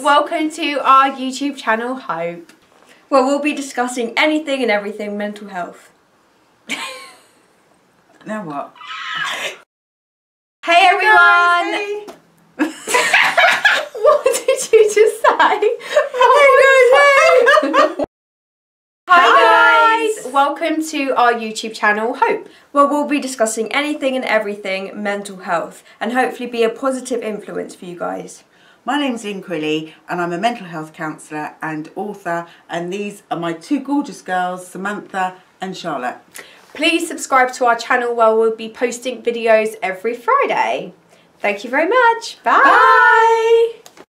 Welcome to our YouTube channel, Hope. Where we'll be discussing anything and everything mental health. Now what? Hey everyone! Hey. What did you just say? Hi guys! Welcome to our YouTube channel, Hope. Where we'll be discussing anything and everything mental health and hopefully be a positive influence for you guys. My name's Lynn and I'm a mental health counsellor and author, and these are my two gorgeous girls, Samantha and Charlotte. Please subscribe to our channel where we'll be posting videos every Friday. Thank you very much. Bye. Bye.